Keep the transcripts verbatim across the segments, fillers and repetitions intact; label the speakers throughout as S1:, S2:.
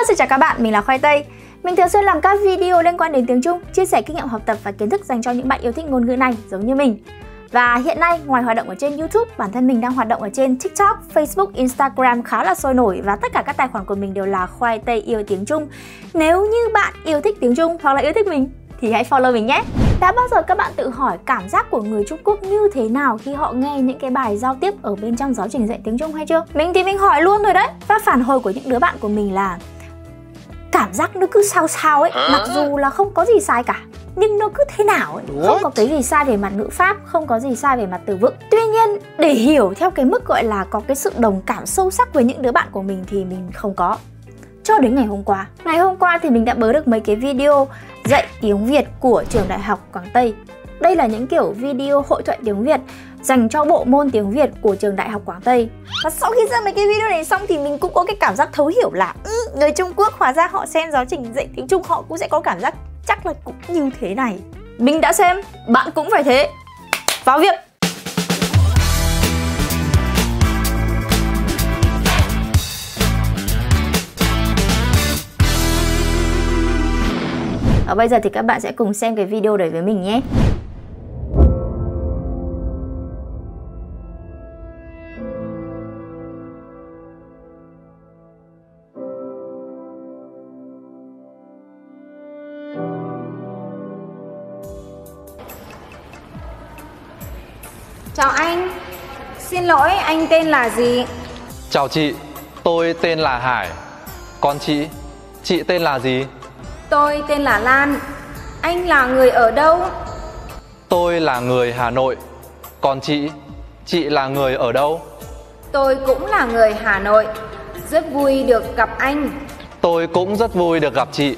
S1: Xin chào các bạn, mình là Khoai Tây. Mình thường xuyên làm các video liên quan đến tiếng Trung, chia sẻ kinh nghiệm học tập và kiến thức dành cho những bạn yêu thích ngôn ngữ này giống như mình. Và hiện nay, ngoài hoạt động ở trên YouTube, bản thân mình đang hoạt động ở trên TikTok, Facebook, Instagram khá là sôi nổi. Và tất cả các tài khoản của mình đều là Khoai Tây yêu tiếng Trung. Nếu như bạn yêu thích tiếng Trung hoặc là yêu thích mình thì hãy follow mình nhé. Đã bao giờ các bạn tự hỏi cảm giác của người Trung Quốc như thế nào khi họ nghe những cái bài giao tiếp ở bên trong giáo trình dạy tiếng Trung hay chưa? Mình thì mình hỏi luôn rồi đấy. Và phản hồi của những đứa bạn của mình là cảm giác nó cứ sao sao ấy. Mặc dù là không có gì sai cả, nhưng nó cứ thế nào ấy. Không có cái gì sai về mặt ngữ pháp, không có gì sai về mặt từ vựng. Tuy nhiên, để hiểu theo cái mức gọi là có cái sự đồng cảm sâu sắc với những đứa bạn của mình thì mình không có. Cho đến ngày hôm qua. Ngày hôm qua thì mình đã bớ được mấy cái video dạy tiếng Việt của trường Đại học Quảng Tây. Đây là những kiểu video hội thoại tiếng Việt dành cho bộ môn tiếng Việt của trường Đại học Quảng Tây. Và sau khi ra mấy cái video này xong thì mình cũng có cái cảm giác thấu hiểu là ừ, người Trung Quốc hóa ra họ xem giáo trình dạy tiếng Trung họ cũng sẽ có cảm giác chắc là cũng như thế này. Mình đã xem, bạn cũng phải thế. Vào việc! Và bây giờ thì các bạn sẽ cùng xem cái video đấy với mình nhé.
S2: Chào anh, xin lỗi anh tên là gì?
S3: Chào chị, tôi tên là Hải. Còn chị, chị tên là gì?
S2: Tôi tên là Lan. Anh là người ở đâu?
S3: Tôi là người Hà Nội. Còn chị, chị là người ở đâu?
S2: Tôi cũng là người Hà Nội. Rất vui được gặp anh.
S3: Tôi cũng rất vui được gặp chị.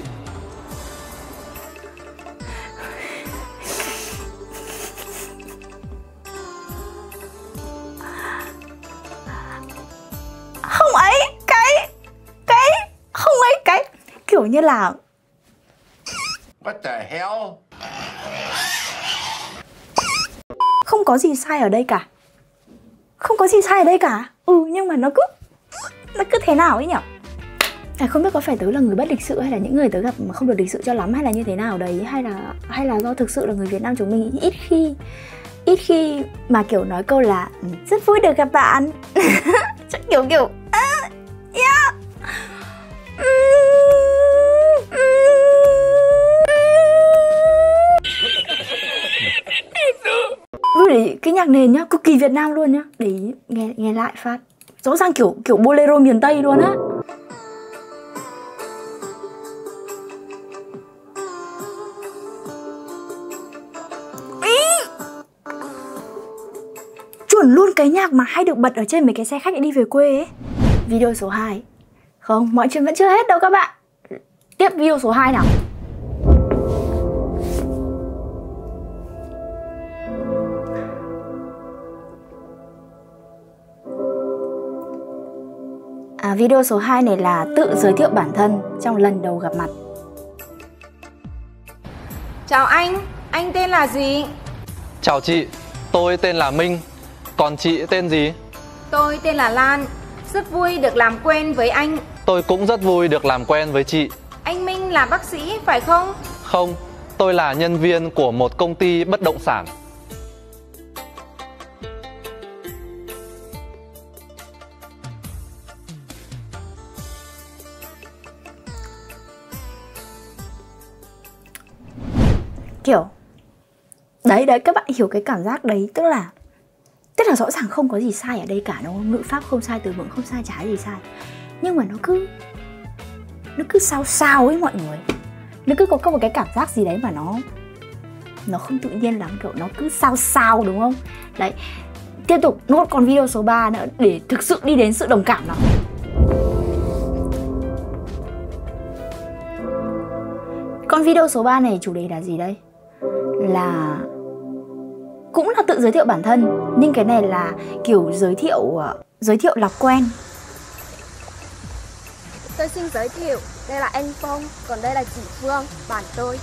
S1: Không ấy, cái Cái Không ấy, cái kiểu như là
S4: What the hell?
S1: không có gì sai ở đây cả. Không có gì sai ở đây cả. Ừ, nhưng mà nó cứ Nó cứ thế nào ấy nhỉ? À, không biết có phải tớ là người bất lịch sự hay là những người tớ gặp mà không được lịch sự cho lắm, hay là như thế nào đấy, hay là hay là do thực sự là người Việt Nam chúng mình ít khi ít khi mà kiểu nói câu là rất vui được gặp bạn. kiểu kiểu à, yeah. Để cái nhạc nền nhá, cực kỳ Việt Nam luôn nhá. Để nghe nghe lại phát. Rõ ràng kiểu kiểu bolero miền Tây luôn á. Chuẩn luôn cái nhạc mà hay được bật ở trên mấy cái xe khách đi về quê ấy. Video số hai. Không, mọi chuyện vẫn chưa hết đâu các bạn. Tiếp video số hai nào. À, video số hai này là tự giới thiệu bản thân trong lần đầu gặp mặt.
S2: Chào anh, anh tên là gì?
S3: Chào chị, tôi tên là Minh. Còn chị tên gì?
S2: Tôi tên là Lan. Rất vui được làm quen với anh.
S3: Tôi cũng rất vui được làm quen với chị.
S2: Anh Minh là bác sĩ phải không?
S3: Không, tôi là nhân viên của một công ty bất động sản.
S1: Kiểu đấy đấy, các bạn hiểu cái cảm giác đấy. Tức là Tức là rõ ràng không có gì sai ở đây cả, đúng không? Ngữ pháp không sai, từ vựng không sai, chả gì sai. Nhưng mà nó cứ Nó cứ sao sao ấy mọi người. Nó cứ có một cái cảm giác gì đấy mà nó Nó không tự nhiên lắm, kiểu nó cứ sao sao, đúng không? Đấy. Tiếp tục nốt còn video số ba nữa để thực sự đi đến sự đồng cảm nào. Còn video số ba này chủ đề là gì đây? Là cũng là tự giới thiệu bản thân, nhưng cái này là kiểu giới thiệu uh, giới thiệu làm quen.
S5: Tôi xin giới thiệu, đây là anh Phong, còn đây là chị Phương, bạn tôi.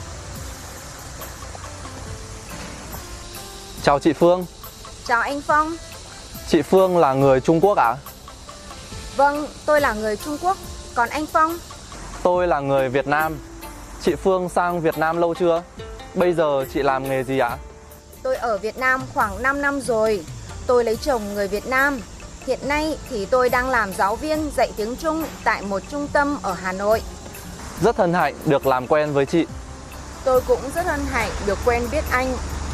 S3: Chào chị Phương.
S2: Chào anh Phong.
S3: Chị Phương là người Trung Quốc ạ? À?
S2: Vâng, tôi là người Trung Quốc. Còn anh Phong?
S3: Tôi là người Việt Nam. Chị Phương sang Việt Nam lâu chưa? Bây giờ chị làm nghề gì ạ?
S2: Tôi ở Việt Nam khoảng năm năm rồi. Tôi lấy chồng người Việt Nam. Hiện nay thì tôi đang làm giáo viên dạy tiếng Trung tại một trung tâm ở Hà Nội.
S3: Rất hân hạnh được làm quen với chị.
S2: Tôi cũng rất hân hạnh được quen biết anh.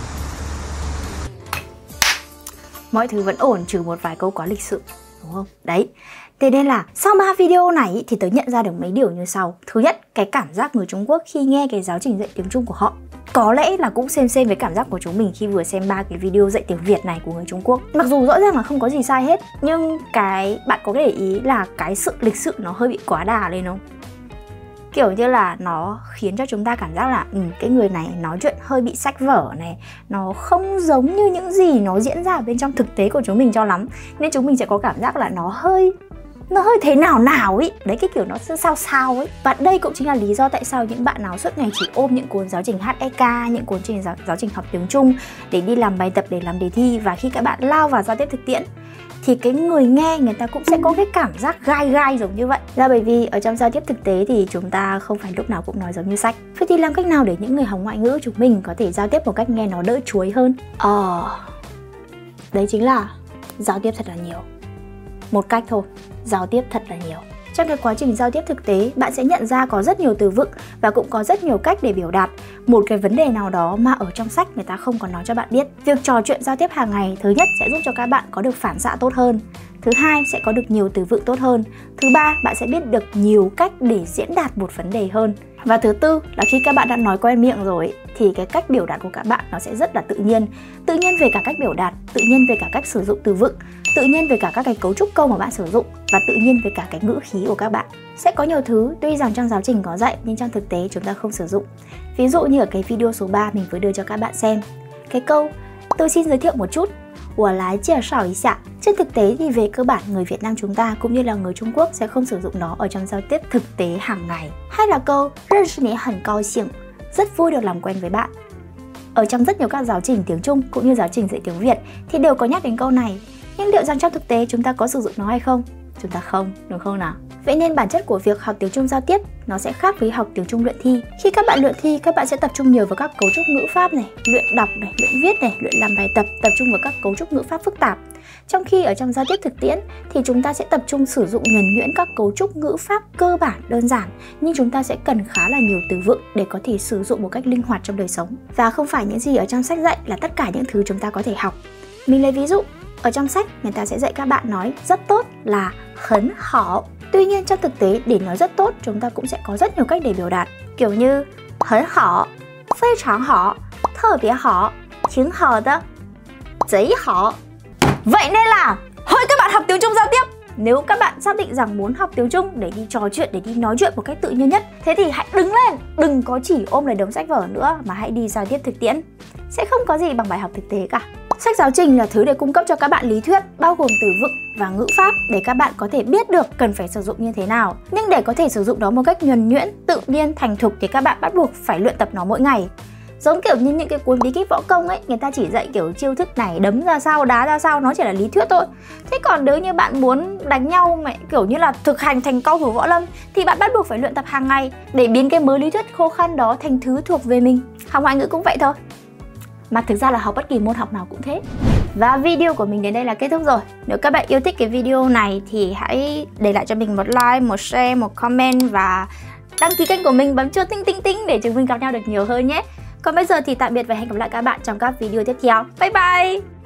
S1: Mọi thứ vẫn ổn trừ một vài câu quá lịch sự, đúng không? Đấy. Thế nên là sau ba video này thì tớ nhận ra được mấy điều như sau. Thứ nhất, cái cảm giác người Trung Quốc khi nghe cái giáo trình dạy tiếng Trung của họ có lẽ là cũng xem xem với cảm giác của chúng mình khi vừa xem ba cái video dạy tiếng Việt này của người Trung Quốc. Mặc dù rõ ràng là không có gì sai hết, nhưng cái bạn có để ý là cái sự lịch sự nó hơi bị quá đà lên không? Kiểu như là nó khiến cho chúng ta cảm giác là ừ, cái người này nói chuyện hơi bị sách vở này, nó không giống như những gì nó diễn ra ở bên trong thực tế của chúng mình cho lắm. Nên chúng mình sẽ có cảm giác là nó hơi Nó hơi thế nào nào ấy. Đấy, cái kiểu nó sao sao ấy. Và đây cũng chính là lý do tại sao những bạn nào suốt ngày chỉ ôm những cuốn giáo trình hát e ca, những cuốn trình giáo, giáo trình học tiếng Trung để đi làm bài tập, để làm đề thi, và khi các bạn lao vào giao tiếp thực tiễn thì cái người nghe người ta cũng sẽ có cái cảm giác gai gai giống như vậy. Là bởi vì ở trong giao tiếp thực tế thì chúng ta không phải lúc nào cũng nói giống như sách. Vậy thì làm cách nào để những người học ngoại ngữ chúng mình có thể giao tiếp một cách nghe nó đỡ chuối hơn? Ờ, đấy chính là giao tiếp thật là nhiều. Một cách thôi, giao tiếp thật là nhiều. Trong cái quá trình giao tiếp thực tế, bạn sẽ nhận ra có rất nhiều từ vựng và cũng có rất nhiều cách để biểu đạt một cái vấn đề nào đó mà ở trong sách người ta không có nói cho bạn biết. Việc trò chuyện giao tiếp hàng ngày, thứ nhất sẽ giúp cho các bạn có được phản xạ tốt hơn. Thứ hai, sẽ có được nhiều từ vựng tốt hơn. Thứ ba, bạn sẽ biết được nhiều cách để diễn đạt một vấn đề hơn. Và thứ tư là khi các bạn đã nói quen miệng rồi thì cái cách biểu đạt của các bạn nó sẽ rất là tự nhiên. Tự nhiên về cả cách biểu đạt, tự nhiên về cả cách sử dụng từ vựng, tự nhiên về cả các cái cấu trúc câu mà bạn sử dụng, và tự nhiên về cả cái ngữ khí của các bạn. Sẽ có nhiều thứ tuy rằng trong giáo trình có dạy nhưng trong thực tế chúng ta không sử dụng. Ví dụ như ở cái video số ba mình vừa đưa cho các bạn xem, cái câu tôi xin giới thiệu một chút, của lái chia sẻ ý xạ. Trên thực tế thì về cơ bản người Việt Nam chúng ta cũng như là người Trung Quốc sẽ không sử dụng nó ở trong giao tiếp thực tế hàng ngày. Hay là câu认识你很高兴, rất vui được làm quen với bạn. Ở trong rất nhiều các giáo trình tiếng Trung cũng như giáo trình dạy tiếng Việt thì đều có nhắc đến câu này. Nhưng liệu rằng trong thực tế chúng ta có sử dụng nó hay không? Chúng ta không, đúng không nào? Vậy nên bản chất của việc học tiếng Trung giao tiếp nó sẽ khác với học tiếng Trung luyện thi. Khi các bạn luyện thi, các bạn sẽ tập trung nhiều vào các cấu trúc ngữ pháp này, luyện đọc này, luyện viết này, luyện làm bài tập, tập trung vào các cấu trúc ngữ pháp phức tạp. Trong khi ở trong giao tiếp thực tiễn thì chúng ta sẽ tập trung sử dụng nhuần nhuyễn các cấu trúc ngữ pháp cơ bản đơn giản, nhưng chúng ta sẽ cần khá là nhiều từ vựng để có thể sử dụng một cách linh hoạt trong đời sống. Và không phải những gì ở trong sách dạy là tất cả những thứ chúng ta có thể học. Mình lấy ví dụ, ở trong sách người ta sẽ dạy các bạn nói rất tốt là hấn hảo. Tuy nhiên trong thực tế để nói rất tốt chúng ta cũng sẽ có rất nhiều cách để biểu đạt, kiểu như hấn hảo, phi常hảo,特别好, 挺好的, 贼好. Vậy nên là hỡi các bạn học tiếng Trung giao tiếp, nếu các bạn xác định rằng muốn học tiếng Trung để đi trò chuyện, để đi nói chuyện một cách tự nhiên nhất, thế thì hãy đứng lên, đừng có chỉ ôm lấy đống sách vở nữa mà hãy đi giao tiếp thực tiễn. Sẽ không có gì bằng bài học thực tế cả. Sách giáo trình là thứ để cung cấp cho các bạn lý thuyết, bao gồm từ vựng và ngữ pháp để các bạn có thể biết được cần phải sử dụng như thế nào. Nhưng để có thể sử dụng nó một cách nhuần nhuyễn, tự nhiên, thành thục thì các bạn bắt buộc phải luyện tập nó mỗi ngày. Giống kiểu như những cái cuốn bí kíp võ công ấy, người ta chỉ dạy kiểu chiêu thức này, đấm ra sao, đá ra sao, nó chỉ là lý thuyết thôi. Thế còn nếu như bạn muốn đánh nhau mà kiểu như là thực hành thành cao thủ võ lâm thì bạn bắt buộc phải luyện tập hàng ngày để biến cái mớ lý thuyết khô khan đó thành thứ thuộc về mình. Học ngoại ngữ cũng vậy thôi. Mà thực ra là học bất kỳ môn học nào cũng thế. Và video của mình đến đây là kết thúc rồi. Nếu các bạn yêu thích cái video này thì hãy để lại cho mình một like, một share, một comment và đăng ký kênh của mình, bấm chuông tinh tinh tinh để chúng mình gặp nhau được nhiều hơn nhé. Còn bây giờ thì tạm biệt và hẹn gặp lại các bạn trong các video tiếp theo. Bye bye!